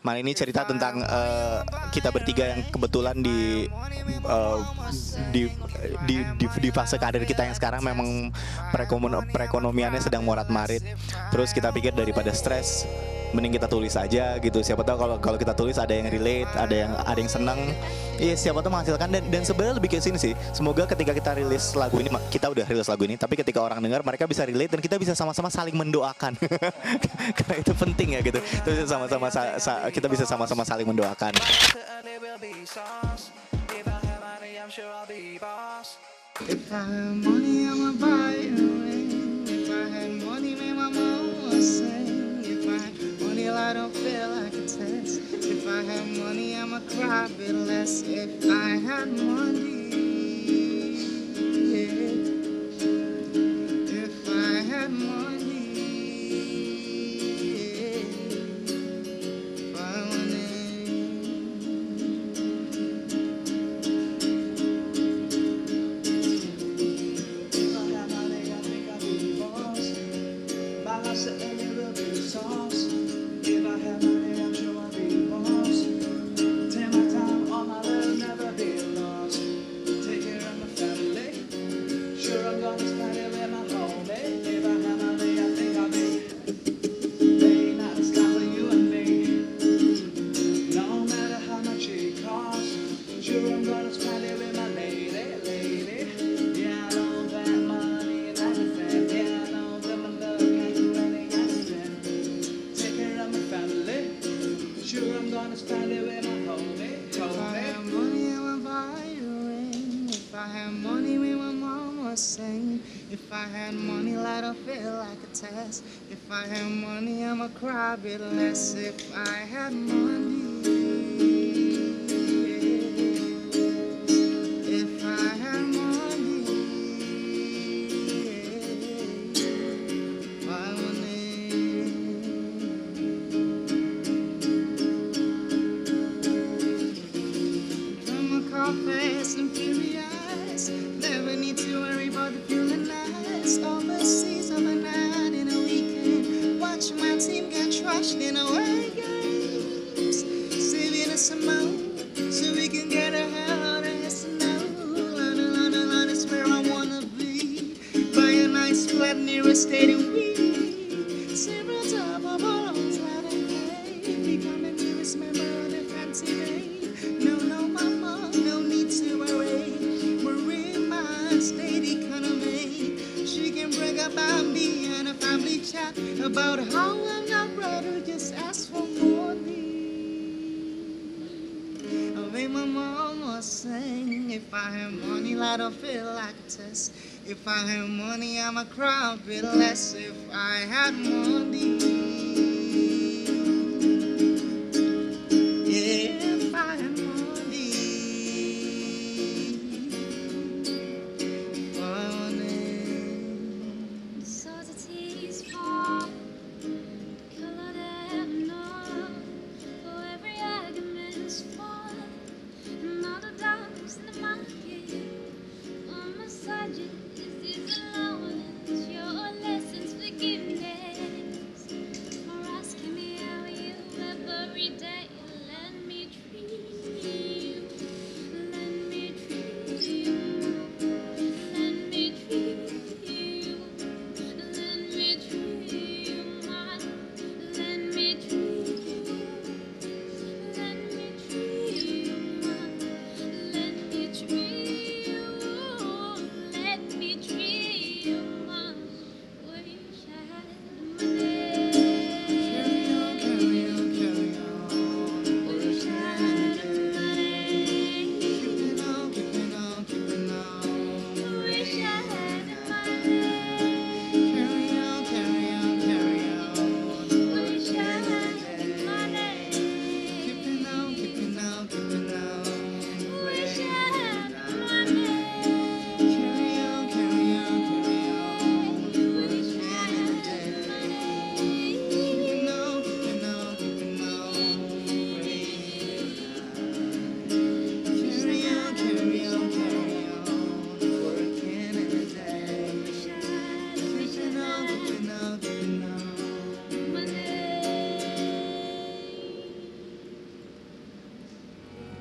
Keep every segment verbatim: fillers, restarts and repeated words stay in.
Malam ini cerita tentang uh, kita bertiga yang kebetulan di, uh, di di di di fase karir kita yang sekarang memang perekonom- perekonomiannya sedang morat-marit. Terus kita pikir daripada stres, mending kita tulis aja gitu. Siapa tahu kalau kalau kita tulis ada yang relate, ada yang ada yang seneng. Iya, siapa tahu menghasilkan. Dan dan sebenarnya lebih ke sini sih. Semoga ketika kita rilis lagu ini, kita udah rilis lagu ini, tapi ketika orang dengar mereka bisa relate dan kita bisa sama-sama saling mendoakan. Karena itu penting ya gitu. Terus sama-sama sa- sa- kita bisa sama-sama saling mendoakan. If I had money, I'ma buy a ring. If I had money, make my mama sing. If I had money, I don't feel like a test. If I had money, I'ma cry a bit less. If I had money, yeah. If I had money, yeah. If I money. If I had money, light a feel like a test. If I had money, I'ma cry a bit less. If I had money, yeah. If I had money, yeah. I money. Come on, call fast and furious. Never need to worry about the feeling nice. Overseas overnight in a weekend. Watch my team get trashed in away games. Saving us some money so we can get a hell out of here. Snow. London, London, London is where I wanna be. Buy a nice flat near a stadium. We several double balloons out of hay. Becoming nearest member of the fancy day. No, no, mama, no need to worry. We're in my state economy. She can brag about me and a family chat about how I'm not brother just ask for money. I made my mama sing. If I had money, I don't feel like a test. If I had money, I'ma cry a bit less. If I had money, yeah. If I had money, if I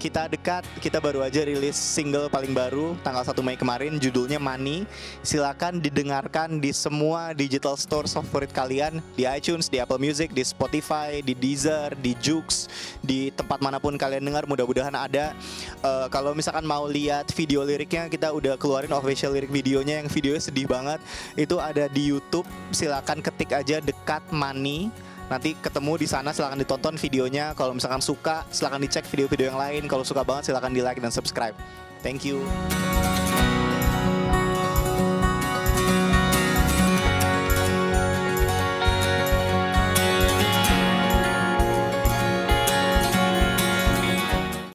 kita dekat, kita baru aja rilis single paling baru tanggal satu Mei kemarin, judulnya Money. Silakan didengarkan di semua digital store favorit kalian, di iTunes, di Apple Music, di Spotify, di Deezer, di Joox, di tempat manapun kalian dengar, mudah-mudahan ada. Uh, kalau misalkan mau lihat video liriknya, kita udah keluarin official lirik videonya yang videonya sedih banget. Itu ada di YouTube, silakan ketik aja Dekat Money. Nanti ketemu di sana, silakan ditonton videonya. Kalau misalkan suka, silakan dicek video-video yang lain. Kalau suka banget, silakan di like dan subscribe. Thank you.